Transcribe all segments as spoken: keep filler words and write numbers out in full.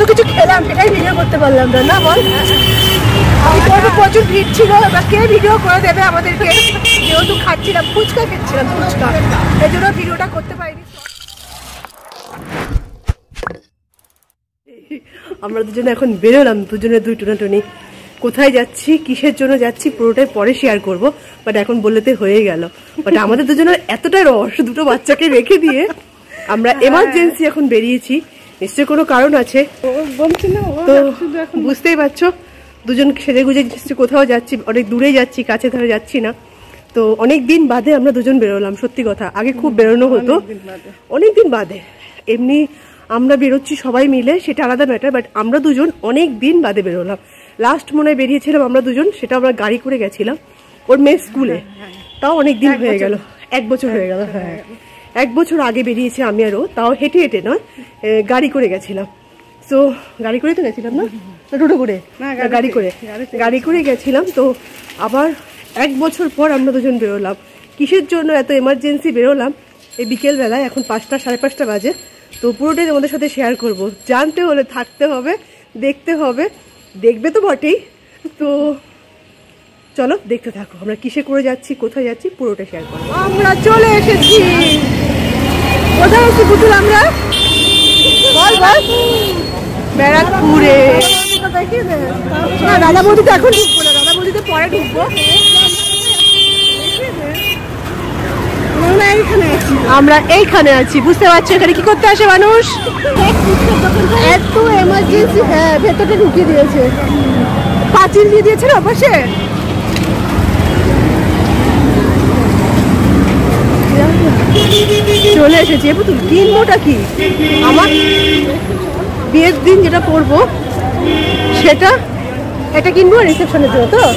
কিছু খেলাম সেটাই ভিডিও করতে পারলাম না, না বল? প্রচুর ভিড় ছিল, এবার কে ভিডিও করে দেবে আমাদেরকে? যেহেতু খাচ্ছিলাম, ফুচকা খেচ্ছিলাম, ফুচকা, এই জন্য ভিডিওটা করতে পারিনি। আমরা দুজনে এখন বেরোলাম, দুজনে দুই টুনাটুনি। কোথায় যাচ্ছি, কিসের জন্য যাচ্ছি, পুরোটাই পরে শেয়ার করব, বাট এখন বললেতে হয়ে গেল। বাট আমাদের দুজনের এতটা রস, দুটো বাচ্চাকে রেখে দিয়ে আমরা এমার্জেন্সি এখন বেরিয়েছি। নিশ্চয়ই কোনো কারণ আছে, তো বুঝতেই পারছো দুজন সেজে গুজে কোথাও যাচ্ছি, অনেক দূরে যাচ্ছি, কাছে ধরে যাচ্ছি না। তো অনেক দিন বাদে আমরা দুজন বেরোলাম, সত্যি কথা। আগে খুব বেরোনো হতো, অনেক দিন বাদে। এমনি আমরা বেরোচ্ছি সবাই মিলে, সেটা আলাদা ম্যাটার, বাট আমরা দুজন অনেক দিন বাদে বেরোলাম। লাস্ট মনে হয় বেরিয়েছিলাম আমরা দুজন, সেটা আমরা গাড়ি করে গেছিলাম ওর মেয়ে স্কুলে, তাও অনেক দিন হয়ে গেল, এক বছর হয়ে গেল। হ্যাঁ, এক বছর আগে বেরিয়েছে আমি আরও, তাও হেঁটে হেঁটে নয়, গাড়ি করে গেছিলাম। তো গাড়ি করে তো গেছিলাম না, টোটো করে, গাড়ি করে গাড়ি করে গেছিলাম। তো আবার এক বছর পর আমরা দুজন বেরোলাম। কিসের জন্য এত এমার্জেন্সি বেরোলাম এই বিকেলবেলায়, এখন পাঁচটা সাড়ে পাঁচটা বাজে। তো পুরোটাই তোমাদের সাথে শেয়ার করব। জানতে হলে থাকতে হবে, দেখতে হবে, দেখবে তো বটেই। তো চলো দেখতে থাকো আমরা কিসে করে যাচ্ছি, কোথায় যাচ্ছি, পুরোটা শেয়ার করবো। আমরা চলে এসেছি। কোথায় এসেছি পুতুল? আমরা বল বল ব্যারাকপুরে। না, রাধা বৌদিতে এখন ঢুকবো না, রাধা বৌদিতে পরে ঢুকবো। আমরা এইখানে আছি, বুঝতে পারছো এখানে কি করতে আসে মানুষ? এত এমার্জেন্সি। হ্যাঁ, ভেতরটা ঢুকিয়ে দিয়েছে, পাঁচিল দিয়ে দিয়েছে না পাশে। চলে এসেছি। পুতুল কিনবোটা কি? আমার বিয়ের দিন যেটা পরবো সেটা, এটা কিনবো রিসেপশনের জন্য। তো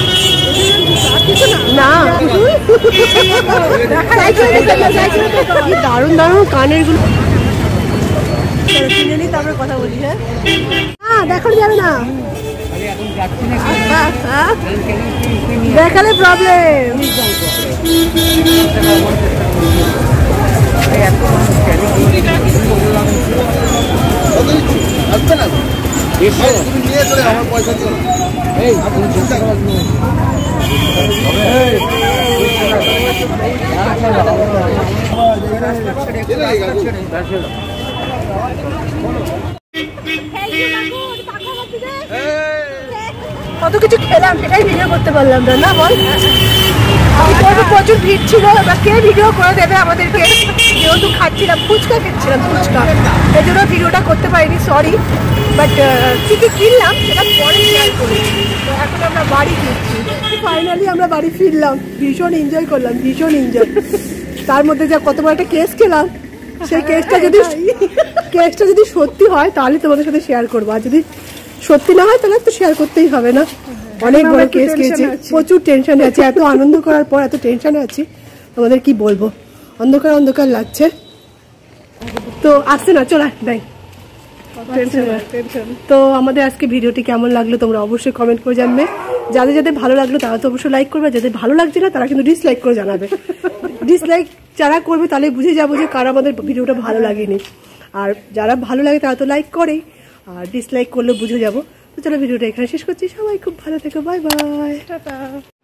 না, দারুণ দারুণ কানের গুলো কিনে নি, তারপরে কথা বলি। হ্যাঁ, হ্যাঁ দেখানো যাবে না, দেখালে প্রবলেম। কত কিছু খেলাম সেটাই ভিডিও করতে পারলাম না, না বল? প্রচুর ভিড় ছিল, এবার কে ভিডিও করে দেবে আমাদেরকে? যেহেতু খাচ্ছিলাম, ফুচকা খেচ্ছিলাম, ফুচকা, এই জন্য ভিডিওটা করতে পারিনি, সরি। বাট কি কি কিনলাম সেটা পরে শেয়ার করি। তো এখন আমরা বাড়ি ফিরছি, ফাইনালি আমরা বাড়ি ফিরলাম। ভীষণ এনজয় করলাম, ভীষণ এনজয়। তার মধ্যে যা কত বড় একটা কেস খেলাম, সেই কেসটা যদি কেসটা যদি সত্যি হয় তাহলে তোমাদের সাথে শেয়ার করবো, আর যদি সত্যি না হয় তাহলে তো শেয়ার করতেই হবে না। অনেক বড় কেস খেয়েছি, প্রচুর টেনশনে আছে। এত আনন্দ করার পর এত টেনশনে আছি, তোমাদের কি বলবো। অন্ধকার অন্ধকার লাগছে, তো আসছে না, চল নাই। তো আমাদের আজকে ভিডিওটি কেমন লাগলো তোমরা অবশ্যই কমেন্ট করে জানবে। যাদের যাদের ভালো লাগলো তারা তো অবশ্যই লাইক করবে, যাদের ভালো লাগছে না তারা কিন্তু ডিসলাইক করে জানাবে। ডিসলাইক যারা করবে তাহলে বুঝে যাবো যে কারা আমাদের ভিডিওটা ভালো লাগেনি, আর যারা ভালো লাগে তারা তো লাইক করেই, আর ডিসলাইক করলে বুঝে যাবো। তো চলো ভিডিওটা এখানে শেষ করছি। সবাই খুব ভালো থেকো, বাই বাই, টাটা।